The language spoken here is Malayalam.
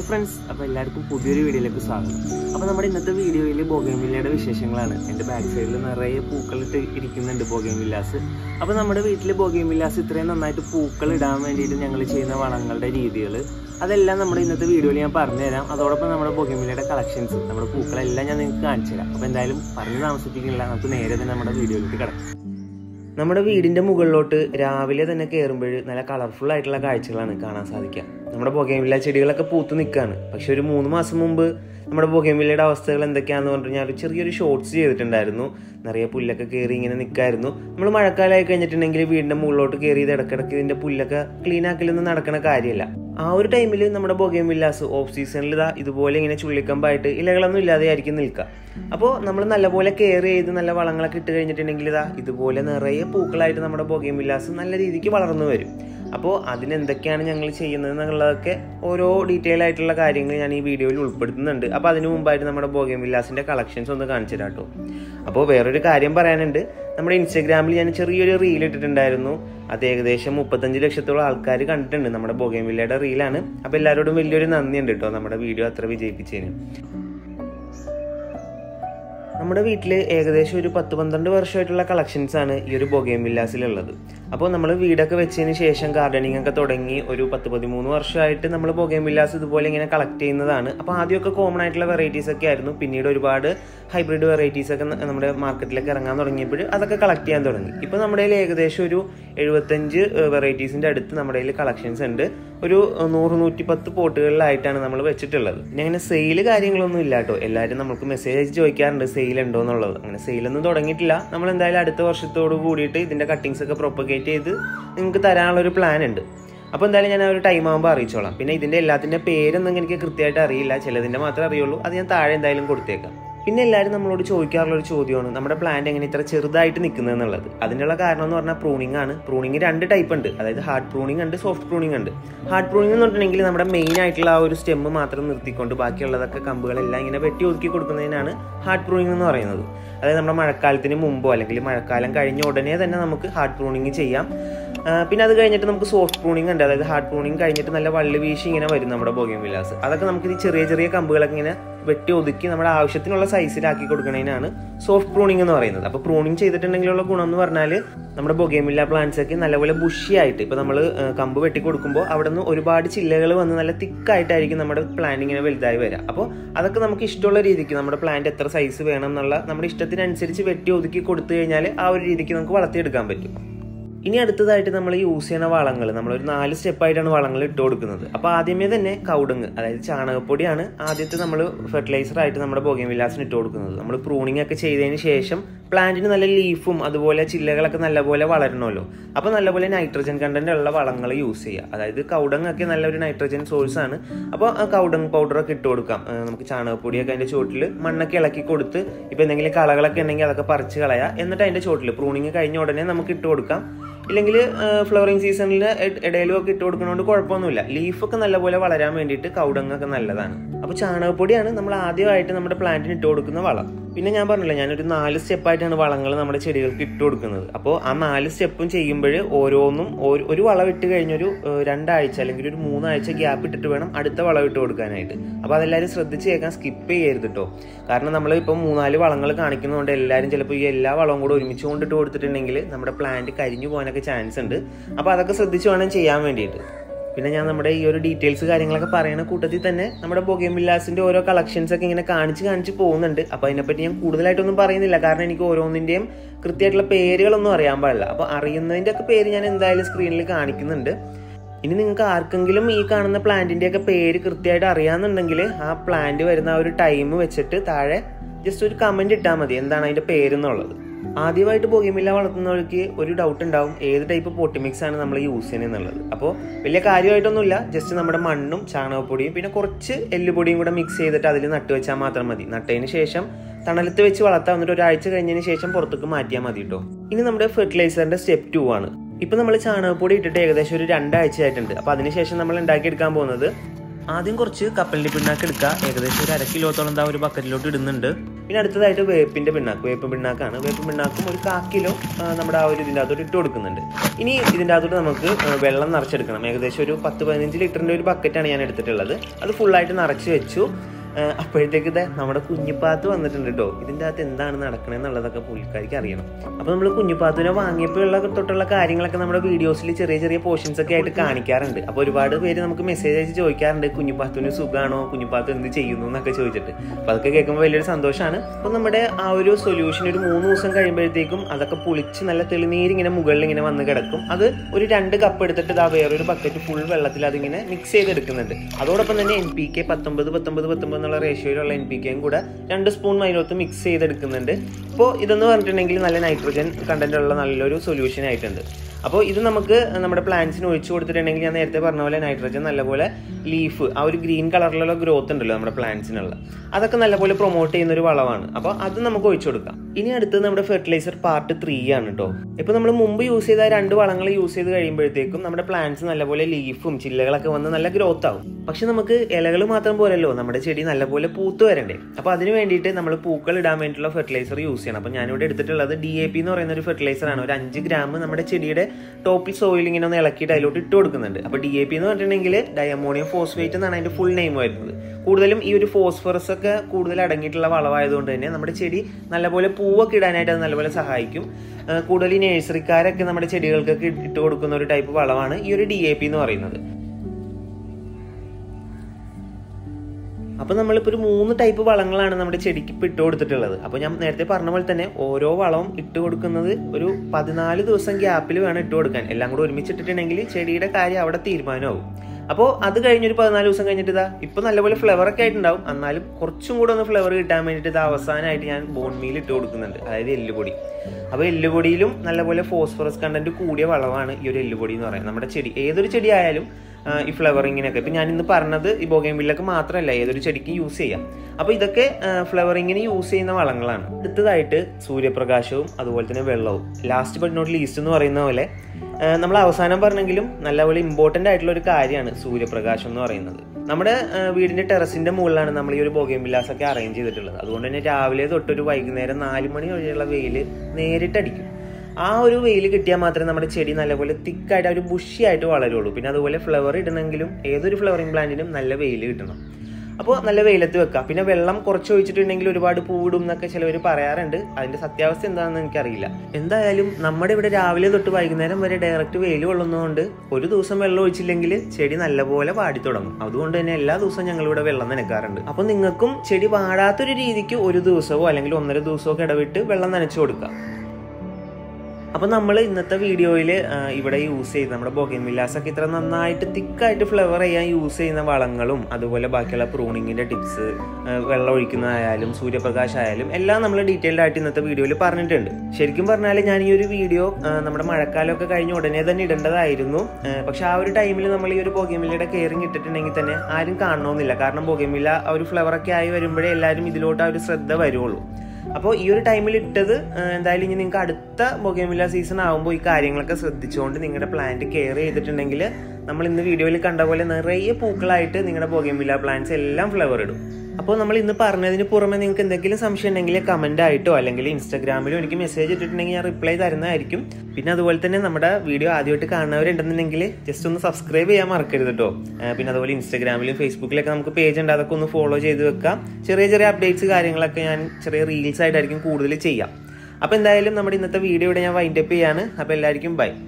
ഹലോ ഫ്രണ്ട്സ്, അപ്പോൾ എല്ലാവർക്കും പുതിയൊരു വീഡിയോയിലേക്ക് സ്വാഗതം. അപ്പോൾ നമ്മുടെ ഇന്നത്തെ വീഡിയോയിൽ ബോഗൻവില്ലയുടെ വിശേഷങ്ങളാണ്. എൻ്റെ ബാക്ക് സൈഡിൽ നിറയെ പൂക്കളിട്ട് ഇരിക്കുന്നുണ്ട് ബോഗൻവില്ലാസ്. അപ്പോൾ നമ്മുടെ വീട്ടിൽ ബോഗൻവില്ലാസ് ഇത്രയും നന്നായിട്ട് പൂക്കൾ ഇടാൻ വേണ്ടിയിട്ട് ഞങ്ങൾ ചെയ്യുന്ന വളങ്ങളുടെ രീതികൾ അതെല്ലാം നമ്മുടെ ഇന്നത്തെ വീഡിയോയിൽ ഞാൻ പറഞ്ഞുതരാം. അതോടൊപ്പം നമ്മുടെ ബോഗൻവില്ലയുടെ കളക്ഷൻസ്, നമ്മുടെ പൂക്കളെല്ലാം ഞാൻ നിങ്ങൾക്ക് കാണിച്ചു തരാം. അപ്പോൾ എന്തായാലും പറഞ്ഞ് താമസിപ്പിക്കുന്നില്ല, നമുക്ക് നേരെ തന്നെ നമ്മുടെ വീഡിയോയിലേക്ക് കിടക്കാം. നമ്മുടെ വീടിൻ്റെ മുകളിലോട്ട് രാവിലെ തന്നെ കയറുമ്പോൾ നല്ല കളർഫുൾ ആയിട്ടുള്ള കാഴ്ചകളാണ് കാണാൻ സാധിക്കുക. നമ്മുടെ ബോഗൻവില്ല ചെടികളൊക്കെ പൂത്ത് നിൽക്കുകയാണ്. പക്ഷെ ഒരു 3 മാസം മുമ്പ് നമ്മുടെ ബോഗൻവില്ലയുടെ അവസ്ഥകൾ എന്തൊക്കെയാണെന്ന് പറഞ്ഞു കഴിഞ്ഞാൽ ചെറിയൊരു ഷോർട്സ് ചെയ്തിട്ടുണ്ടായിരുന്നു. നിറയെ പുല്ലൊക്കെ കയറി ഇങ്ങനെ നിൽക്കായിരുന്നു. നമ്മൾ മഴക്കാലമായി കഴിഞ്ഞിട്ടുണ്ടെങ്കിൽ വീടിൻ്റെ മുകളിലോട്ട് കയറി ഇടയ്ക്കിടയ്ക്ക് ഇതിൻ്റെ പുല്ലൊക്കെ ക്ലീൻ ആക്കലൊന്നും നടക്കുന്ന കാര്യമല്ല. ആ ഒരു ടൈമിൽ നമ്മുടെ ബോഗൻവില്ലാസ് ഓഫ് സീസണിൽ ഇതുപോലെ ഇങ്ങനെ ചുള്ളിക്കമ്പായിട്ട് ഇലകളൊന്നും ഇല്ലാതെ ആയിരിക്കും നിൽക്കുക. അപ്പോൾ നമ്മൾ നല്ലപോലെ കെയർ ചെയ്ത് നല്ല വളങ്ങളൊക്കെ ഇട്ട് കഴിഞ്ഞിട്ടുണ്ടെങ്കിൽ ഇതുപോലെ നിറയെ പൂക്കളായിട്ട് നമ്മുടെ ബോഗൻവില്ലാസ് നല്ല രീതിക്ക് വളർന്നു വരും. അപ്പോൾ അതിനെന്തൊക്കെയാണ് ഞങ്ങൾ ചെയ്യുന്നത് എന്നുള്ളതൊക്കെ ഓരോ ഡീറ്റെയിൽ ആയിട്ടുള്ള കാര്യങ്ങൾ ഞാൻ ഈ വീഡിയോയിൽ ഉൾപ്പെടുത്തുന്നുണ്ട്. അപ്പോൾ അതിന് മുമ്പായിട്ട് നമ്മുടെ ബോഗൻവില്ലാസിൻ്റെ കളക്ഷൻസ് ഒന്ന് കാണിച്ചു തരാം കേട്ടോ. അപ്പോൾ വേറൊരു കാര്യം പറയാനുണ്ട്. നമ്മുടെ ഇൻസ്റ്റാഗ്രാമിൽ ഞാൻ ചെറിയൊരു റീൽ ഇട്ടിട്ടുണ്ടായിരുന്നു. അത് ഏകദേശം 35 ലക്ഷത്തോളം ആൾക്കാർ കണ്ടിട്ടുണ്ട്. നമ്മുടെ ബോഗൻവില്ലയുടെ റീലാണ്. അപ്പോൾ എല്ലാവരോടും വലിയൊരു നന്ദിയുണ്ട് കേട്ടോ നമ്മുടെ വീഡിയോ അത്ര വിജയിപ്പിച്ചതിന്. നമ്മുടെ വീട്ടിൽ ഏകദേശം ഒരു 10-12 വർഷമായിട്ടുള്ള കളക്ഷൻസാണ് ഈ ഒരു ബോഗൻവില്ലാസിലുള്ളത്. അപ്പോൾ നമ്മൾ വീടൊക്കെ വെച്ചതിന് ശേഷം ഗാർഡനിങ് ഒക്കെ തുടങ്ങി ഒരു 10-13 വർഷമായിട്ട് നമ്മൾ ബോഗൻവില്ലാസ് ഇതുപോലെ ഇങ്ങനെ കളക്ട് ചെയ്യുന്നതാണ്. അപ്പോൾ ആദ്യമൊക്കെ കോമൺ ആയിട്ടുള്ള വെറൈറ്റീസ് ഒക്കെ ആയിരുന്നു. പിന്നീട് ഒരുപാട് ഹൈബ്രിഡ് വെറൈറ്റീസ് ഒക്കെ നമ്മുടെ മാർക്കറ്റിലേക്ക് ഇറങ്ങാൻ തുടങ്ങിയപ്പോൾ അതൊക്കെ കളക്ട് ചെയ്യാൻ തുടങ്ങി. ഇപ്പോൾ നമ്മുടെ കയ്യിൽ ഏകദേശം ഒരു 75 വെറൈറ്റീസിൻ്റെ അടുത്ത് നമ്മുടെ കയ്യിൽ കളക്ഷൻസ് ഉണ്ട്. ഒരു 100-110 പോട്ടുകളിലായിട്ടാണ് നമ്മൾ വെച്ചിട്ടുള്ളത്. പിന്നെ അങ്ങനെ സെയിൽ കാര്യങ്ങളൊന്നും ഇല്ല കേട്ടോ. എല്ലാവരും നമുക്ക് മെസ്സേജ് അയച്ച് ചോദിക്കാറുണ്ട് സെയിൽ ഉണ്ടോ എന്നുള്ളത്. അങ്ങനെ സെയിലൊന്നും തുടങ്ങിയിട്ടില്ല. നമ്മൾ എന്തായാലും അടുത്ത വർഷത്തോട് കൂടിയിട്ട് ഇതിൻ്റെ കട്ടിങ്സ് ഒക്കെ പ്രൊപ്പഗേറ്റ് ചെയ്ത് നിങ്ങൾക്ക് തരാനുള്ളൊരു പ്ലാൻ ഉണ്ട്. അപ്പോൾ എന്തായാലും ഞാൻ ആ ഒരു ടൈം ആകുമ്പോൾ അറിയിച്ചോളാം. പിന്നെ ഇതിൻ്റെ എല്ലാത്തിൻ്റെ പേരൊന്നും എനിക്ക് കൃത്യമായിട്ട് അറിയില്ല, ചിലതിൻ്റെ മാത്രമേ അറിയുള്ളൂ. അത് ഞാൻ താഴെ എന്തായാലും കൊടുത്തേക്കാം. പിന്നെ എല്ലാവരും നമ്മളോട് ചോദിക്കാറുള്ളൊരു ചോദ്യമാണ് നമ്മുടെ പ്ലാന്റ് എങ്ങനെ ഇത്ര ചെറുതായിട്ട് നിൽക്കുന്നത് എന്നുള്ളത്. അതിനുള്ള കാരണം എന്ന് പറഞ്ഞാൽ പ്രൂണിംഗ് ആണ്. പ്രൂണിംഗ് 2 ടൈപ്പ് ഉണ്ട്. അതായത് ഹാർഡ് പ്രൂണിംഗ് ഉണ്ട്, സോഫ്റ്റ് പ്രൂണിംഗ് ഉണ്ട്. ഹാർഡ് പ്രൂണിംഗ് എന്ന് പറഞ്ഞിട്ടുണ്ടെങ്കിൽ നമ്മുടെ മെയിൻ ആയിട്ടുള്ള ആ ഒരു സ്റ്റെമ്മ് മാത്രം നിർത്തിക്കൊണ്ട് ബാക്കിയുള്ളതൊക്കെ കമ്പുകളെല്ലാം ഇങ്ങനെ വെട്ടി ഒതുക്കി കൊടുക്കുന്നതിനാണ് ഹാർഡ് പ്രൂണിംഗ് എന്ന് പറയുന്നത്. അതായത് നമ്മുടെ മഴക്കാലത്തിന് മുമ്പോ അല്ലെങ്കിൽ മഴക്കാലം കഴിഞ്ഞ ഉടനെ തന്നെ നമുക്ക് ഹാർഡ് പ്രൂണിംഗ് ചെയ്യാം. പിന്നെ അത് കഴിഞ്ഞിട്ട് നമുക്ക് സോഫ്റ്റ് പ്രൂണിംഗ് ഉണ്ട്. അതായത് ഹാർഡ് പ്രൂണിംഗ് കഴിഞ്ഞിട്ട് നല്ല വള്ളി വീശി ഇങ്ങനെ വരും നമ്മുടെ ബോഗൻവില്ലാസ്. അതൊക്കെ നമുക്ക് ഈ ചെറിയ ചെറിയ കമ്പുകളൊക്കെ ഇങ്ങനെ വെട്ടി ഒതുക്കി നമ്മുടെ ആവശ്യത്തിനുള്ള സൈസിലാക്കി കൊടുക്കുന്നതിനാണ് സോഫ്റ്റ് പ്രൂണിംഗ് എന്ന് പറയുന്നത്. അപ്പോൾ പ്രൂണിംഗ് ചെയ്തിട്ടുണ്ടെങ്കിലുള്ള ഗുണം എന്ന് പറഞ്ഞാൽ നമ്മുടെ ബോഗൻവില്ല പ്ലാന്റ്സ് ഒക്കെ നല്ലപോലെ ബുഷിയായിട്ട് ഇപ്പോൾ നമ്മൾ കമ്പ് വെട്ടി കൊടുക്കുമ്പോൾ അവിടെ നിന്ന് ഒരുപാട് ചില്ലകൾ വന്ന് നല്ല തിക്കായിട്ടായിരിക്കും നമ്മുടെ പ്ലാന്റ് ഇങ്ങനെ വലുതായി വരിക. അപ്പോൾ അതൊക്കെ നമുക്ക് ഇഷ്ടമുള്ള രീതിക്ക് നമ്മുടെ പ്ലാന്റ് എത്ര സൈസ് വേണം എന്നുള്ള നമ്മുടെ ഇഷ്ടത്തിനനുസരിച്ച് വെട്ടി ഒതുക്കി കൊടുത്തു കഴിഞ്ഞാൽ ആ ഒരു രീതിക്ക് നമുക്ക് വളർത്തിയെടുക്കാൻ പറ്റും. ഇനി അടുത്തതായിട്ട് നമ്മൾ യൂസ് ചെയ്യുന്ന വളങ്ങൾ നമ്മളൊരു 4 സ്റ്റെപ്പായിട്ടാണ് വളങ്ങൾ ഇട്ട് കൊടുക്കുന്നത്. അപ്പോൾ ആദ്യമേ തന്നെ കൗഡങ്, അതായത് ചാണകപ്പൊടിയാണ് ആദ്യത്തെ നമ്മൾ ഫെർട്ടിലൈസറായിട്ട് നമ്മുടെ ബോഗൻവില്ലാസിന് ഇട്ട് കൊടുക്കുന്നത്. നമ്മൾ പ്രൂണിംഗ് ഒക്കെ ചെയ്തതിന് ശേഷം പ്ലാന്റിന് നല്ല ലീഫും അതുപോലെ ചില്ലകളൊക്കെ നല്ലപോലെ വളരണമല്ലോ. അപ്പോൾ നല്ലപോലെ നൈട്രജൻ കണ്ടന്റ് ഉള്ള വളങ്ങൾ യൂസ് ചെയ്യുക. അതായത് കൗഡങ് ഒക്കെ നല്ലൊരു നൈട്രജൻ സോഴ്സ് ആണ്. അപ്പോൾ ആ കൗഡങ് പൗഡറൊക്കെ ഇട്ട് കൊടുക്കാം. നമുക്ക് ചാണകപ്പൊടിയൊക്കെ അതിൻ്റെ ചോട്ടിൽ മണ്ണൊക്കെ ഇളക്കി കൊടുത്ത് ഇപ്പോൾ എന്തെങ്കിലും കളകളൊക്കെ ഉണ്ടെങ്കിൽ അതൊക്കെ പറിച്ച് കളയാം. എന്നിട്ട് അതിൻ്റെ ചോട്ടിൽ പ്രൂണിംഗ് കഴിഞ്ഞ ഉടനെ നമുക്ക് ഇട്ട് കൊടുക്കാം. ഇല്ലെങ്കിൽ ഫ്ലവറിങ് സീസണിൽ ഇടയിലും ഒക്കെ ഇട്ട് കൊടുക്കുന്നതുകൊണ്ട് കുഴപ്പമൊന്നുമില്ല. ലീഫൊക്കെ നല്ലപോലെ വളരാൻ വേണ്ടിയിട്ട് കൗഡങ്ങൊക്കെ നല്ലതാണ്. അപ്പോൾ ചാണകപ്പൊടിയാണ് നമ്മൾ ആദ്യമായിട്ട് നമ്മുടെ പ്ലാന്റിന് ഇട്ട് കൊടുക്കുന്ന വളം. പിന്നെ ഞാൻ പറഞ്ഞില്ല, ഞാനൊരു 4 സ്റ്റെപ്പായിട്ടാണ് വളങ്ങൾ നമ്മുടെ ചെടികൾക്ക് ഇട്ട് കൊടുക്കുന്നത്. അപ്പോൾ ആ 4 സ്റ്റെപ്പും ചെയ്യുമ്പോൾ ഓരോന്നും ഒരു വളം ഇട്ട് കഴിഞ്ഞൊരു 2 ആഴ്ച അല്ലെങ്കിൽ ഒരു 3 ആഴ്ച ഗ്യാപ്പ് ഇട്ടിട്ട് വേണം അടുത്ത വളം ഇട്ട് കൊടുക്കാനായിട്ട്. അപ്പോൾ അതെല്ലാവരും ശ്രദ്ധിച്ച് കേൾക്കാൻ, സ്കിപ്പ് ചെയ്യരുത് കേട്ടോ. കാരണം നമ്മൾ ഇപ്പോൾ 3-4 വളങ്ങൾ കാണിക്കുന്നതുകൊണ്ട് എല്ലാവരും ചിലപ്പോൾ ഈ എല്ലാ വളവും കൂടെ ഒരുമിച്ച് കൊണ്ടിട്ട് കൊടുത്തിട്ടുണ്ടെങ്കിൽ നമ്മുടെ പ്ലാന്റ് കരിഞ്ഞു പോകാനൊക്കെ ചാൻസ് ഉണ്ട്. അപ്പോൾ അതൊക്കെ ശ്രദ്ധിച്ച് വേണം ചെയ്യാൻ വേണ്ടിയിട്ട്. പിന്നെ ഞാൻ നമ്മുടെ ഈ ഒരു ഡീറ്റെയിൽസ് കാര്യങ്ങളൊക്കെ പറയുന്ന കൂട്ടത്തിൽ തന്നെ നമ്മുടെ ബോഗൻവില്ലാസിൻ്റെ ഓരോ കളക്ഷൻസ് ഒക്കെ ഇങ്ങനെ കാണിച്ച് പോകുന്നുണ്ട്. അപ്പോൾ അതിനെപ്പറ്റി ഞാൻ കൂടുതലായിട്ടൊന്നും പറയുന്നില്ല, കാരണം എനിക്ക് ഓരോന്നിൻ്റെയും കൃത്യമായിട്ടുള്ള പേരുകളൊന്നും അറിയാൻ പാടില്ല. അപ്പോൾ അറിയുന്നതിൻ്റെ ഒക്കെ പേര് ഞാൻ എന്തായാലും സ്ക്രീനിൽ കാണിക്കുന്നുണ്ട്. ഇനി നിങ്ങൾക്ക് ആർക്കെങ്കിലും ഈ കാണുന്ന പ്ലാന്റിൻ്റെയൊക്കെ പേര് കൃത്യമായിട്ട് അറിയാമെന്നുണ്ടെങ്കിൽ ആ പ്ലാന്റ് വരുന്ന ആ ഒരു ടൈം വെച്ചിട്ട് താഴെ ജസ്റ്റ് ഒരു കമൻറ്റ് ഇട്ടാൽ മതി എന്താണ് അതിൻ്റെ പേരെന്നുള്ളത്. ആദ്യമായിട്ട് ബോഗൻവില്ല വളർത്തുന്നവർക്ക് ഒരു ഡൗട്ട് ഉണ്ടാവും, ഏത് ടൈപ്പ് പോട്ടി മിക്സ് ആണ് നമ്മൾ യൂസ് ചെയ്യുന്നത് എന്നുള്ളത്. അപ്പോൾ വലിയ കാര്യമായിട്ടൊന്നുമില്ല, ജസ്റ്റ് നമ്മുടെ മണ്ണും ചാണകപ്പൊടിയും പിന്നെ കുറച്ച് എല്ലുപൊടിയും കൂടെ മിക്സ് ചെയ്തിട്ട് അതിൽ നട്ട് വെച്ചാൽ മാത്രം മതി. നട്ടതിന് ശേഷം തണലത്ത് വെച്ച് വളർത്താൻ, എന്നിട്ട് 1 ആഴ്ച കഴിഞ്ഞതിന് ശേഷം പുറത്തേക്ക് മാറ്റിയാൽ മതി കേട്ടോ. ഇനി നമ്മുടെ ഫെർട്ടിലൈസറിൻ്റെ സ്റ്റെപ്പ് 2 ആണ്. ഇപ്പോൾ നമ്മൾ ചാണകപ്പൊടി ഇട്ടിട്ട് ഏകദേശം ഒരു 2 ആഴ്ച ആയിട്ടുണ്ട്. അപ്പോൾ അതിനുശേഷം നമ്മൾ ഉണ്ടാക്കിയെടുക്കാൻ പോകുന്നത് ആദ്യം കുറച്ച് കപ്പലിൻ്റെ പിണ്ണാക്ക് എടുക്കുക. ഏകദേശം ഒരു 1/2 കിലോത്തോളം ഒരു ബക്കറ്റിലോട്ട് ഇടുന്നുണ്ട്. പിന്നെ അടുത്തതായിട്ട് വേപ്പിൻ പിണ്ണാക്കാണ്. വേപ്പിൻ പിണ്ണാക്കും ഒരു 1/4 കിലോ നമ്മുടെ ആ ഒരു ഇതിൻ്റെ അകത്തോട്ട് ഇട്ട് കൊടുക്കുന്നുണ്ട്. ഇനി ഇതിൻ്റെ അകത്തോട്ട് നമുക്ക് വെള്ളം നിറച്ചെടുക്കണം. ഏകദേശം ഒരു 10-15 ലിറ്ററിൻ്റെ ഒരു ബക്കറ്റാണ് ഞാൻ എടുത്തിട്ടുള്ളത്. അത് ഫുള്ളായിട്ട് നിറച്ച് വെച്ചു. അപ്പോഴത്തേക്ക് നമ്മുടെ കുഞ്ഞിപ്പാത്ത് വന്നിട്ടുണ്ട് കേട്ടോ. ഇതിൻ്റെ അകത്ത് എന്താണ് നടക്കണമെന്നുള്ളതൊക്കെ പുള്ളിക്കാരിക്ക് അറിയണം. അപ്പോൾ നമ്മൾ കുഞ്ഞിപ്പാത്തുവിനെ വാങ്ങിയപ്പോഴുള്ള തൊട്ടുള്ള കാര്യങ്ങളൊക്കെ നമ്മുടെ വീഡിയോസിൽ ചെറിയ ചെറിയ പോർഷൻസ് ഒക്കെ ആയിട്ട് കാണിക്കാറുണ്ട്. അപ്പോൾ ഒരുപാട് പേര് നമുക്ക് മെസ്സേജ് അയച്ച് ചോദിക്കാറുണ്ട്, കുഞ്ഞിപ്പാത്തുവിന് സുഖമാണോ, കുഞ്ഞിപ്പാത്തു എന്ത് ചെയ്യുന്നു എന്നൊക്കെ ചോദിച്ചിട്ട്. അപ്പോൾ അതൊക്കെ കേൾക്കുമ്പോൾ വലിയൊരു സന്തോഷമാണ്. അപ്പോൾ നമ്മുടെ ആ ഒരു സൊല്യൂഷൻ ഒരു 3 ദിവസം കഴിയുമ്പോഴത്തേക്കും അതൊക്കെ പുളിച്ച് നല്ല തെളിനീര് ഇങ്ങനെ മുകളിൽ ഇങ്ങനെ വന്ന് കിടക്കും. അത് ഒരു 2 കപ്പ് എടുത്തിട്ട് വേറൊരു ബക്കറ്റ് ഫുൾ വെള്ളത്തിൽ അതിങ്ങനെ മിക്സ് ചെയ്തെടുക്കുന്നുണ്ട്. അതോടൊപ്പം തന്നെ NPK 19 എന്നുള്ള റേഷ്യോയിലുള്ള NPKയും കൂടെ 2 സ്പൂൺ അതിനകത്ത് മിക്സ് ചെയ്തെടുക്കുന്നുണ്ട്. ഇപ്പോൾ ഇതെന്ന് പറഞ്ഞിട്ടുണ്ടെങ്കിൽ നല്ല നൈട്രജൻ കണ്ടന്റ് ഉള്ള നല്ലൊരു സൊല്യൂഷൻ ആയിട്ടുണ്ട്. അപ്പോൾ ഇത് നമുക്ക് നമ്മുടെ പ്ലാന്റ്സിന് ഒഴിച്ചു കൊടുത്തിട്ടുണ്ടെങ്കിൽ ഞാൻ നേരത്തെ പറഞ്ഞ പോലെ നൈട്രജൻ നല്ലപോലെ ലീഫ് ആ ഒരു ഗ്രീൻ കളറിലുള്ള ഗ്രോത്ത് ഉണ്ടല്ലോ നമ്മുടെ പ്ലാന്റ്സിനുള്ള, അതൊക്കെ നല്ലപോലെ പ്രൊമോട്ട് ചെയ്യുന്ന ഒരു വളമാണ്. അപ്പോൾ അത് നമുക്ക് ഒഴിച്ചു കൊടുക്കാം. ഇനി അടുത്തത് നമ്മുടെ ഫെർട്ടിലൈസർ പാർട്ട് 3 ആണ് കേട്ടോ. ഇപ്പോൾ നമ്മൾ മുമ്പ് യൂസ് ചെയ്ത 2 വളങ്ങൾ യൂസ് ചെയ്ത് കഴിയുമ്പോഴത്തേക്കും നമ്മുടെ പ്ലാന്റ്സ് നല്ലപോലെ ലീഫും ചില്ലകളൊക്കെ വന്ന് നല്ല ഗ്രോത്ത് ആവും. പക്ഷെ നമുക്ക് ഇലകൾ മാത്രം പോരല്ലോ, നമ്മുടെ ചെടി നല്ലപോലെ പൂത്ത് വരണ്ടേ. അപ്പോൾ അതിന് വേണ്ടിയിട്ട് നമ്മൾ പൂക്കൾ ഇടാൻ വേണ്ടിയിട്ടുള്ള ഫെർട്ടിലൈസർ യൂസ് ചെയ്യണം. അപ്പോൾ ഞാനിവിടെ എടുത്തിട്ടുള്ളത് DAP എന്ന് പറയുന്ന ഒരു ഫെർട്ടിലൈസർ ആണ്. ഒരു 5 ഗ്രാം നമ്മുടെ ചെടിയുടെ ടോപ്പിൽ സോയിൽ ഇങ്ങനെ ഒന്ന് ഇളക്കിയിട്ട് അതിലോട്ട് ഇട്ട് കൊടുക്കുന്നുണ്ട്. അപ്പോൾ DAP എന്ന് പറഞ്ഞിട്ടുണ്ടെങ്കിൽ ഡയമോണിയം ഫോസ്ഫേറ്റ് എന്നാണ് അതിൻ്റെ ഫുൾ നെയിം വരുന്നത്. കൂടുതലും ഈ ഒരു ഫോസ്ഫറസ് ഒക്കെ കൂടുതൽ അടങ്ങിയിട്ടുള്ള വളമായതുകൊണ്ട് തന്നെ നമ്മുടെ ചെടി നല്ലപോലെ പൂവൊക്കെ ഇടാനായിട്ട് അത് നല്ലപോലെ സഹായിക്കും. കൂടുതൽ ഈ നഴ്സറിക്കാരൊക്കെ നമ്മുടെ ചെടികൾക്കൊക്കെ ഇട്ട് കൊടുക്കുന്ന ഒരു ടൈപ്പ് വളമാണ് ഈ ഒരു DAP എന്ന് പറയുന്നത്. അപ്പോൾ നമ്മളിപ്പോൾ ഒരു 3 ടൈപ്പ് വളങ്ങളാണ് നമ്മുടെ ചെടിക്ക് ഇപ്പോൾ ഇട്ട് കൊടുത്തിട്ടുള്ളത്. അപ്പോൾ ഞാൻ നേരത്തെ പറഞ്ഞ പോലെ തന്നെ ഓരോ വളവും ഇട്ട് കൊടുക്കുന്നത് ഒരു 14 ദിവസം ഗ്യാപ്പിൽ വേണം ഇട്ട് കൊടുക്കാൻ. എല്ലാം കൂടെ ഒരുമിച്ചിട്ടിട്ടുണ്ടെങ്കിൽ ചെടിയുടെ കാര്യം അവിടെ തീരുമാനമാവും. അപ്പോൾ അത് കഴിഞ്ഞൊരു 14 ദിവസം കഴിഞ്ഞിട്ട് ഇപ്പോൾ നല്ലപോലെ ഫ്ലവറൊക്കെ ആയിട്ടുണ്ടാവും. എന്നാലും കുറച്ചും കൂടെ ഒന്ന് ഫ്ലവർ കിട്ടാൻ വേണ്ടിയിട്ട് അവസാനമായിട്ട് ഞാൻ ബോൺ മീൽ ഇട്ട് കൊടുക്കുന്നുണ്ട്, അതായത് എല്ലുപൊടി. അപ്പോൾ എല്ലുപൊടിയിലും നല്ലപോലെ ഫോസ്ഫറസ് കണ്ടന്റ് കൂടിയ വളമാണ് ഈ ഒരു എല്ലുപൊടി എന്ന് പറയുന്നത്. നമ്മുടെ ചെടി ഏതൊരു ചെടി ആയാലും ഈ ഫ്ലവറിങ്ങിനൊക്കെ ഇപ്പം ഞാനിന്ന് പറഞ്ഞത് ഈ ബൊഗെയിൻവില്ലക്ക് മാത്രമല്ല, ഏതൊരു ചെടിക്കും യൂസ് ചെയ്യാം. അപ്പോൾ ഇതൊക്കെ ഫ്ലവറിങ്ങിന് യൂസ് ചെയ്യുന്ന വളങ്ങളാണ്. അടുത്തതായിട്ട് സൂര്യപ്രകാശവും അതുപോലെ തന്നെ വെള്ളവും. ലാസ്റ്റ് ബട്ട് നോട്ട് ലീസ്റ്റ് എന്ന് പറയുന്ന പോലെ നമ്മൾ അവസാനം പറഞ്ഞെങ്കിലും നല്ലപോലെ ഇമ്പോർട്ടൻ്റ് ആയിട്ടുള്ള ഒരു കാര്യമാണ് സൂര്യപ്രകാശം എന്ന് പറയുന്നത്. നമ്മുടെ വീടിൻ്റെ ടെറസിൻ്റെ മുകളിലാണ് നമ്മൾ ഈ ഒരു ബൊഗെയിൻവില്ലാസ് ഒക്കെ അറേഞ്ച് ചെയ്തിട്ടുള്ളത്. അതുകൊണ്ട് തന്നെ രാവിലെ തൊട്ടൊരു വൈകുന്നേരം 4 മണി വരെയുള്ള വെയിൽ നേരിട്ടടിക്കും. ആ ഒരു വെയിൽ കിട്ടിയാൽ മാത്രമേ നമ്മുടെ ചെടി നല്ലപോലെ തിക്കായിട്ട് ഒരു ബുഷിയായിട്ട് വളരുള്ളൂ. പിന്നെ അതുപോലെ ഫ്ലവർ ഇടണമെങ്കിലും ഏതൊരു ഫ്ലവറിങ് പ്ലാന്റിനും നല്ല വെയിൽ കിട്ടണം. അപ്പോൾ നല്ല വെയിലത്ത് വെക്കാം. പിന്നെ വെള്ളം കുറച്ച് ഒഴിച്ചിട്ടുണ്ടെങ്കിൽ ഒരുപാട് പൂവിടും എന്നൊക്കെ ചിലവർ പറയാറുണ്ട്. അതിൻ്റെ സത്യാവസ്ഥ എന്താണെന്ന് എനിക്കറിയില്ല. എന്തായാലും നമ്മുടെ ഇവിടെ രാവിലെ തൊട്ട് വൈകുന്നേരം വരെ ഡയറക്റ്റ് വെയിൽ കൊള്ളുന്നതുകൊണ്ട് ഒരു ദിവസം വെള്ളം ഒഴിച്ചില്ലെങ്കിൽ ചെടി നല്ലപോലെ വാടി തുടങ്ങും. അതുകൊണ്ട് തന്നെ എല്ലാ ദിവസവും ഞങ്ങളിവിടെ വെള്ളം നനയ്ക്കാറുണ്ട്. അപ്പോൾ നിങ്ങൾക്കും ചെടി വാടാത്തൊരു രീതിക്ക് ഒരു ദിവസമോ അല്ലെങ്കിൽ 1.5 ദിവസമോ ഇടവിട്ട് വെള്ളം നനച്ചു കൊടുക്കാം. അപ്പോൾ നമ്മൾ ഇന്നത്തെ വീഡിയോയിൽ ഇവിടെ യൂസ് ചെയ്ത് നമ്മുടെ ബൊഗെയിൻവില്ലാസൊക്കെ ഇത്ര നന്നായിട്ട് തിക്കായിട്ട് ഫ്ലവർ ചെയ്യാൻ യൂസ് ചെയ്യുന്ന വളങ്ങളും അതുപോലെ ബാക്കിയുള്ള പ്രൂണിങ്ങിൻ്റെ ടിപ്സ്, വെള്ളം ഒഴിക്കുന്നതായാലും സൂര്യപ്രകാശമായാലും എല്ലാം നമ്മൾ ഡീറ്റെയിൽഡ് ആയിട്ട് ഇന്നത്തെ വീഡിയോയിൽ പറഞ്ഞിട്ടുണ്ട്. ശരിക്കും പറഞ്ഞാൽ ഞാൻ ഈ ഒരു വീഡിയോ നമ്മുടെ മഴക്കാലമൊക്കെ കഴിഞ്ഞ് ഉടനെ തന്നെ ഇടേണ്ടതായിരുന്നു. പക്ഷെ ആ ഒരു ടൈമിൽ നമ്മൾ ഈ ഒരു ബൊഗെയിൻവില്ലയുടെ കെയറിങ് ഇട്ടിട്ടുണ്ടെങ്കിൽ തന്നെ ആരും കാണണമെന്നില്ല. കാരണം ബൊഗെയിൻവില്ല ആ ഒരു ഫ്ലവറൊക്കെ ആയി വരുമ്പോഴേ എല്ലാവരും ഇതിലോട്ട് ആ ഒരു ശ്രദ്ധ വരുള്ളൂ. അപ്പോൾ ഈ ഒരു ടൈമിൽ ഇട്ടത് എന്തായാലും ഇനി നിങ്ങൾക്ക് അടുത്ത ബൊഗെയിൻവില്ല സീസൺ ആകുമ്പോൾ ഈ കാര്യങ്ങളൊക്കെ ശ്രദ്ധിച്ചുകൊണ്ട് നിങ്ങളുടെ പ്ലാന്റ് കെയർ ചെയ്തിട്ടുണ്ടെങ്കിൽ നമ്മൾ ഇന്ന് വീഡിയോയിൽ കണ്ട പോലെ നിറയെ പൂക്കളായിട്ട് നിങ്ങളുടെ ബൊഗെയിൻവില്ല പ്ലാന്റ്സ് എല്ലാം ഫ്ലവർ ഇടും. അപ്പോൾ നമ്മൾ ഇന്ന് പറഞ്ഞതിന് പുറമെ നിങ്ങൾക്ക് എന്തെങ്കിലും സംശയം ഉണ്ടെങ്കിൽ കമൻ്റ് ആയിട്ടോ അല്ലെങ്കിൽ ഇൻസ്റ്റാഗ്രാമിലോ എനിക്ക് മെസ്സേജ് ഇട്ടിട്ടുണ്ടെങ്കിൽ ഞാൻ റിപ്ലൈ തരുന്നതായിരിക്കും. പിന്നെ അതുപോലെ തന്നെ നമ്മുടെ വീഡിയോ ആദ്യമായിട്ട് കാണുന്നവരുണ്ടെന്നുണ്ടെങ്കിൽ ജസ്റ്റ് ഒന്ന് സബ്സ്ക്രൈബ് ചെയ്യാൻ മറക്കരുത് കേട്ടോ. പിന്നെ അതുപോലെ ഇൻസ്റ്റാഗ്രാമിലും ഫേസ്ബുക്കിലൊക്കെ നമുക്ക് പേജ് ഉണ്ട്, അതൊക്കെ ഒന്ന് ഫോളോ ചെയ്ത് വെക്കാം. ചെറിയ ചെറിയ അപ്ഡേറ്റ്സ് കാര്യങ്ങളൊക്കെ ഞാൻ ചെറിയ റീൽസ് ആയിട്ടായിരിക്കും കൂടുതൽ ചെയ്യാം. അപ്പോൾ എന്തായാലും നമ്മുടെ ഇന്നത്തെ വീഡിയോ ഇവിടെ ഞാൻ വൈൻഡ് അപ്പ് ചെയ്യാണ്. അപ്പോൾ എല്ലാവർക്കും ബൈ.